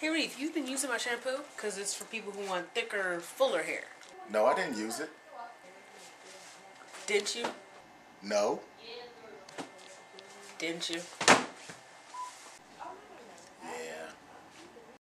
Hey Reef, you've been using my shampoo? Because it's for people who want thicker, fuller hair. No, I didn't use it. Didn't you? No. Didn't you?